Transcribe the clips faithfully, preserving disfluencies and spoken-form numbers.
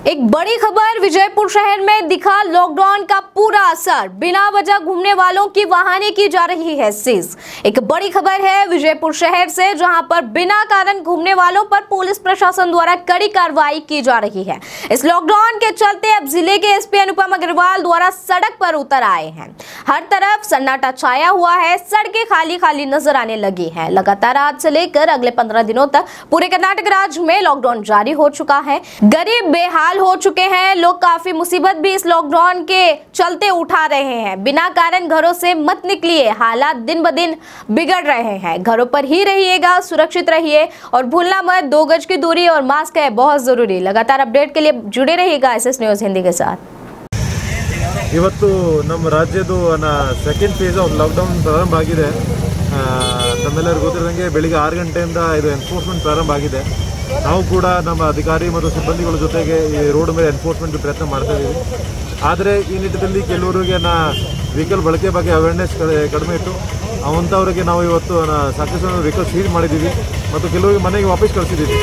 एक बड़ी खबर, विजयपुर शहर में दिखा लॉकडाउन का पूरा असर। बिना वजह घूमने वालों की वाहनें की जा रही है सीज। एक बड़ी खबर है विजयपुर शहर से, जहां पर बिना कारण घूमने वालों पर पुलिस प्रशासन द्वारा कड़ी कार्रवाई की जा रही है। इस लॉकडाउन के चलते अब जिले के एसपी अनुपम अग्रवाल द्वारा सड़क पर उतर आए हैं। हर तरफ सन्नाटा छाया हुआ है, सड़कें खाली खाली नजर आने लगी है। लगातार आज से लेकर अगले पंद्रह दिनों तक पूरे कर्नाटक राज्य में लॉकडाउन जारी हो चुका है। गरीब बेहाल हो चुके हैं लोग, काफी मुसीबत भी इस लॉकडाउन के चलते उठा रहे हैं। बिना कारण घरों से मत निकलिए, हालात दिन ब दिन बिगड़ रहे हैं। घरों पर ही रहिएगा, सुरक्षित रहिए और भूलना मत, दो गज की दूरी और मास्क है बहुत जरूरी। लगातार अपडेट के लिए जुड़े रहिएगा एस एस न्यूज हिंदी के साथ। ಇವತ್ತು ನಮ್ಮ ರಾಜ್ಯದ ಸೆಕೆಂಡ್ ಫೇಸ್ ಆಫ್ ಲಾಕ್ಡೌನ್ ಪ್ರಾರಂಭ ಆಗಿದೆ। ನಮ್ಮೆಲ್ಲರಿಗೂ ಗೊತ್ತಿರೋಂಗೆ ಬೆಳಿಗ್ಗೆ ಆರು ಗಂಟೆಯಿಂದ ಇದು ಎನ್ಫೋರ್ಸ್ಮೆಂಟ್ ಪ್ರಾರಂಭ ಆಗಿದೆ। ನಾವು ಕೂಡ ನಮ್ಮ ಅಧಿಕಾರಿ ಮತ್ತು ಸಿಬ್ಬಂದಿಗಳ ಜೊತೆಗೆ ಈ ರೋಡ್ ಮೇಲೆ ಎನ್ಫೋರ್ಸ್ಮೆಂಟ್ ಪ್ರಯತ್ನ ಮಾಡ್ತಾ ಇದ್ದೀವಿ। ಆದರೆ ಈ ನಿಟ್ಟಿನಲ್ಲಿ ಕೆಲವರಿಗೆ ನಾ ವೆಹಿಕಲ್ ಬಳಕೆ ಬಗ್ಗೆ ಅವೇರ್ನೆಸ್ ಕಡಿಮೆ ಇತ್ತು, ಅವಂಥವ್ರಿಗೆ ನಾವು ಇವತ್ತು ಸಾಕಷ್ಟು ವೆಹಿಕಲ್ ಸೀಲ್ ಮಾಡಿದ್ದೀವಿ ಮತ್ತು ಕೆಲವರಿಗೆ ಮನೆಗೆ ವಾಪಸ್ ಕಳಿಸಿದ್ದೀವಿ।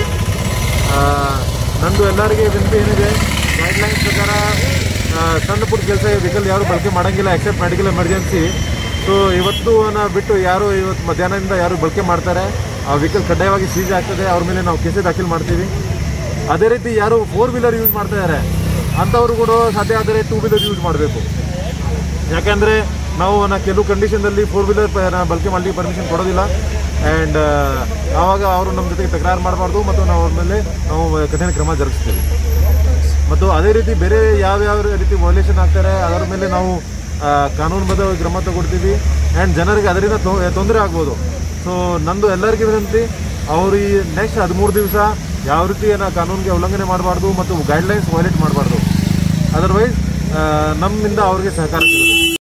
ನಂದು ಎಲ್ಲರಿಗೆ ವಿನಂತಿ ಏನಿದೆ, ಗೈಡ್ಲೈನ್ಸ್ ಪ್ರಕಾರ ಸಣ್ಣ ಪುಟ್ಟ ಕೆಲಸ ವೆಹಿಕಲ್ ಯಾರು ಬಳಕೆ ಮಾಡೋಂಗಿಲ್ಲ ಎಕ್ಸೆಪ್ಟ್ ಮೆಡಿಕಲ್ ಎಮರ್ಜೆನ್ಸಿ। ಸೊ ಇವತ್ತು ಬಿಟ್ಟು ಯಾರು ಇವತ್ತು ಮಧ್ಯಾಹ್ನದಿಂದ ಯಾರು ಬಳಕೆ ಮಾಡ್ತಾರೆ ಆ ವೆಹಿಕಲ್ ಕಡ್ಡಾಯವಾಗಿ ಸೀಜ್ ಆಗ್ತದೆ, ಅವ್ರ ಮೇಲೆ ನಾವು ಕೇಸ್ ದಾಖಲು ಮಾಡ್ತೀವಿ। ಅದೇ ರೀತಿ ಯಾರು ಫೋರ್ ವೀಲರ್ ಯೂಸ್ ಮಾಡ್ತಾ ಇದ್ದಾರೆ ಅಂಥವ್ರು ಕೂಡ ಸಾಧ್ಯ ಆದರೆ ಟೂ ವೀಲರ್ ಯೂಸ್ ಮಾಡಬೇಕು। ಯಾಕೆಂದರೆ ನಾವು ನಾ ಕೆಲವು ಕಂಡೀಷನ್ನಲ್ಲಿ ಫೋರ್ ವೀಲರ್ ಬಳಕೆ ಮಾಡಲಿಕ್ಕೆ ಪರ್ಮಿಷನ್ ಕೊಡೋದಿಲ್ಲ ಆ್ಯಂಡ್ ಆವಾಗ ಅವರು ನಮ್ಮ ಜೊತೆಗೆ ತಕರಾರು ಮಾಡಬಾರ್ದು ಮತ್ತು ನಾವು ಅವ್ರ ಮೇಲೆ ನಾವು ಕಠಿಣ ಕ್ರಮ ಜರುಗಿಸ್ತೀವಿ। ಮತ್ತು ಅದೇ ರೀತಿ ಬೇರೆ ಯಾವ್ಯಾವ ರೀತಿ ವೈಲೇಷನ್ ಆಗ್ತಾರೆ ಅದರ ಮೇಲೆ ನಾವು ಕಾನೂನುಬದ್ಧ ಕ್ರಮ ತಗೊಳ್ತೀವಿ ಆ್ಯಂಡ್ ಜನರಿಗೆ ಅದರಿಂದ ತೊಂದರೆ ಆಗ್ಬೋದು। ಸೊ ನಂದು ಎಲ್ಲರಿಗೂ ವಿನಂತಿ, ಅವರು ಈ ನೆಕ್ಸ್ಟ್ ಹದಿಮೂರು ದಿವಸ ಯಾವ ರೀತಿ ಕಾನೂನಿಗೆ ಉಲ್ಲಂಘನೆ ಮಾಡಬಾರ್ದು ಮತ್ತು ಗೈಡ್ಲೈನ್ಸ್ ವೈಲೇಟ್ ಮಾಡಬಾರ್ದು, ಅದರ್ವೈಸ್ ನಮ್ಮಿಂದ ಅವ್ರಿಗೆ ಸಹಕಾರ ಸಿಗುತ್ತೆ।